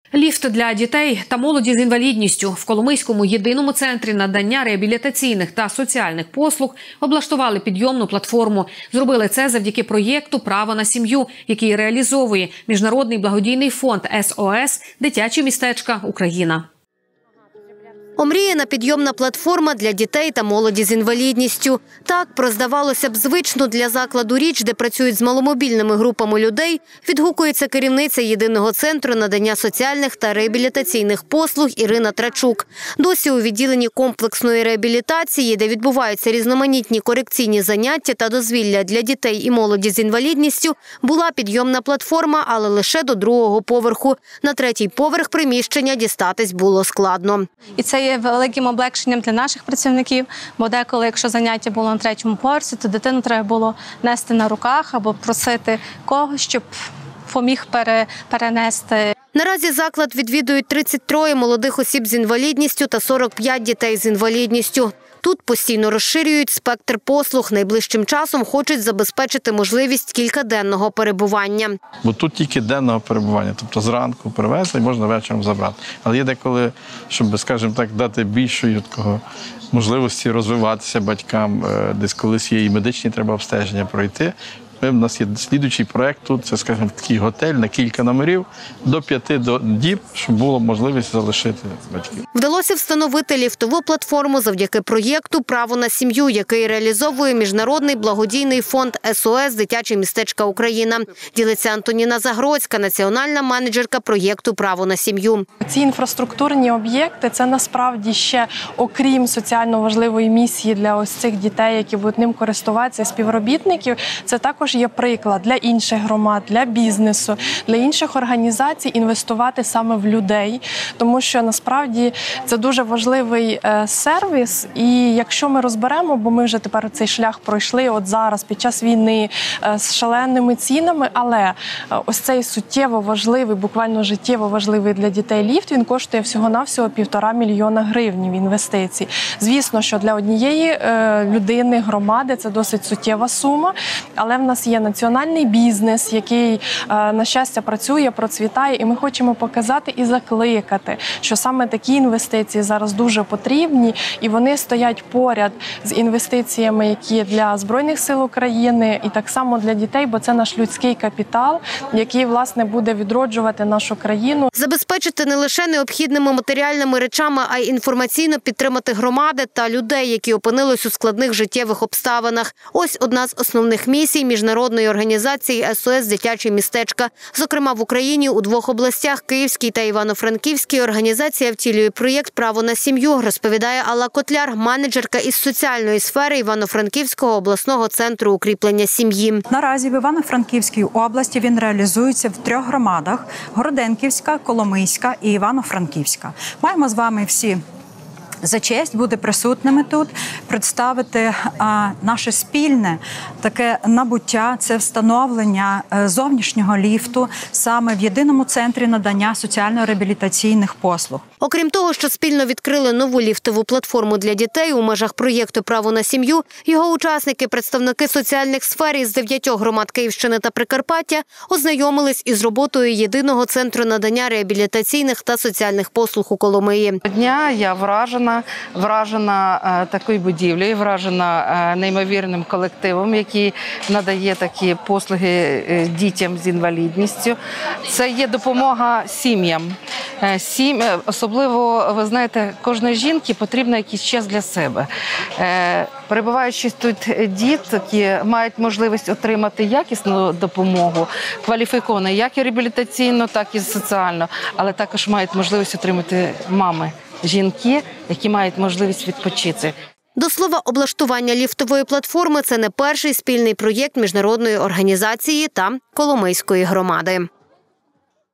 Ліфт для дітей та молоді з інвалідністю в Коломийському єдиному центрі надання реабілітаційних та соціальних послуг облаштували підйомну платформу. Зробили це завдяки проєкту «Право на сім'ю», який реалізовує Міжнародний благодійний фонд СОС «Дитячі містечка Україна». Омріяна підйомна платформа для дітей та молоді з інвалідністю. Так, про, здавалося б, звичну для закладу річ, де працюють з маломобільними групами людей, відгукується керівниця єдиного центру надання соціальних та реабілітаційних послуг Ірина Трачук. Досі у відділенні комплексної реабілітації, де відбуваються різноманітні корекційні заняття та дозвілля для дітей і молоді з інвалідністю, була підйомна платформа, але лише до 2-го поверху. На 3-й поверх приміщення дістатись було складно. І це є великим облегшенням для наших працівників, бо деколи, якщо заняття було на 3-му поверсі, то дитину треба було нести на руках або просити когось, щоб поміг перенести. Наразі заклад відвідують 33 молодих осіб з інвалідністю та 45 дітей з інвалідністю. Тут постійно розширюють спектр послуг. Найближчим часом хочуть забезпечити можливість кількаденного перебування. Бо тут тільки денного перебування, тобто зранку привезли і можна вечором забрати. Але є деколи, щоб, скажімо так, дати більшої можливості розвиватися батькам, десь колись є і медичні треба обстеження пройти. У нас є слідуючий проєкт тут, це, скажімо, такий готель на кілька номерів, до 5 діб, щоб було можливість залишити батьків. Вдалося встановити ліфтову платформу завдяки проєкту «Право на сім'ю», який реалізовує Міжнародний благодійний фонд СОС «Дитячі містечка Україна». Ділиться Антоніна Загродська, національна менеджерка проєкту «Право на сім'ю». Ці інфраструктурні об'єкти – це насправді ще, окрім соціально важливої місії для ось цих дітей, які будуть ним користуватися, співробітників, це також є приклад для інших громад, для бізнесу, для інших організацій інвестувати саме в людей, тому що насправді це дуже важливий сервіс, і якщо ми розберемо, бо ми вже тепер цей шлях пройшли от зараз під час війни з шаленими цінами, але ось цей суттєво важливий, буквально життєво важливий для дітей ліфт, він коштує всього-навсього 1,5 мільйона гривень інвестицій. Звісно, що для однієї людини, громади це досить суттєва сума, але в нас є національний бізнес, який, на щастя, працює, процвітає, і ми хочемо показати і закликати, що саме такі інвестиції зараз дуже потрібні, і вони стоять поряд з інвестиціями, які для Збройних сил України, і так само для дітей, бо це наш людський капітал, який, власне, буде відроджувати нашу країну. Забезпечити не лише необхідними матеріальними речами, а й інформаційно підтримати громади та людей, які опинились у складних життєвих обставинах. Ось одна з основних місій міжнародної організації СОС «Дитячі містечка». Зокрема, в Україні у 2 областях – Київській та Івано-Франківській – організація втілює проєкт «Право на сім'ю», розповідає Алла Котляр, менеджерка із соціальної сфери Івано-Франківського обласного центру укріплення сім'ї. Наразі в Івано-Франківській області він реалізується в 3 громадах – Городенківська, Коломийська і Івано-Франківська. Маємо з вами всі за честь бути присутніми тут, представити наше спільне таке набуття – це встановлення зовнішнього ліфту саме в єдиному центрі надання соціально-реабілітаційних послуг. Окрім того, що спільно відкрили нову ліфтову платформу для дітей у межах проєкту «Право на сім'ю», його учасники, представники соціальних сфер із 9 громад Київщини та Прикарпаття ознайомились із роботою єдиного центру надання реабілітаційних та соціальних послуг у Коломиї. Дня я вражена такою будівлею, вражена неймовірним колективом, який надає такі послуги дітям з інвалідністю. Це є допомога сім'ям. Особливо, ви знаєте, кожної жінки потрібен якийсь час для себе. Перебуваючи тут дітки, мають можливість отримати якісну допомогу, кваліфіковану як і реабілітаційно, так і соціально, але також мають можливість отримати мами, жінки, які мають можливість відпочити. До слова, облаштування ліфтової платформи – це не перший спільний проєкт міжнародної організації та Коломийської громади.